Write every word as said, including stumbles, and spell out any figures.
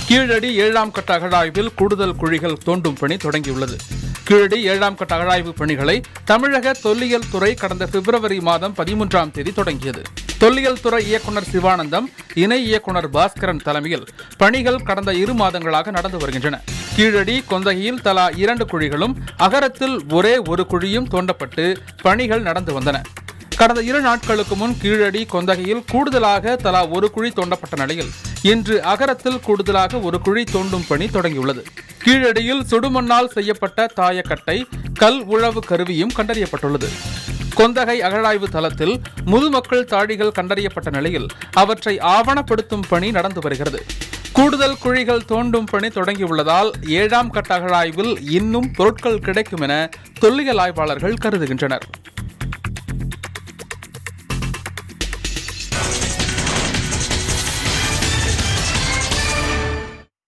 கீழடி ஏழாம் கட்ட அகழாய்வில் கூடுதல் குழிகள் தோண்டும் பணி தொடங்கியுள்ளது. கீழடி ஏழாம் கட்ட அகழாய்வு பணிகளை தமிழக தொல்லியல் துறை கடந்த பிப்ரவரி மாதம் பதிமூன்றாம் தேதி தொடங்கியது. தொல்லியல் துறை இயக்குநர் சிவானந்தம், இணை இயக்குநர் பாஸ்கரன் தலைமையில் பணிகள் கடந்த இரு மாதங்களாக நடந்து வருகின்றன. கீழடி கொந்தகையில் தலா இரண்டு குழிகளும் அகரத்தில் ஒரே ஒரு குழியும் தோண்டப்பட்டு பணிகள் நடந்து வந்தன. கடந்த இரு நாட்களுக்கு முன் கீழடி கொந்தகையில் கூடுதலாக தலா ஒரு குழி தோண்டப்பட்ட நிலையில் இன்று அகரத்தில் கூடுதலாக ஒரு குழி தோண்டும் பணி தொடங்கியுள்ளது. கீழடியில் சுடுமண்ணால் செய்யப்பட்ட தாயக்கட்டை, கல் உழவு கருவியும் கண்டறியப்பட்டுள்ளது. கொந்தகை அகழாய்வு தளத்தில் முதுமக்கள் தாழிகள் கண்டறியப்பட்ட நிலையில் அவற்றை ஆவணப்படுத்தும் பணி நடந்து வருகிறது. கூடுதல் குழிகள் தோண்டும் பணி தொடங்கியுள்ளதால் ஏழாம் கட்ட அகழாய்வில் இன்னும் பொருட்கள் கிடைக்கும் என தொல்லியல் ஆய்வாளர்கள் கருதுகின்றனர்.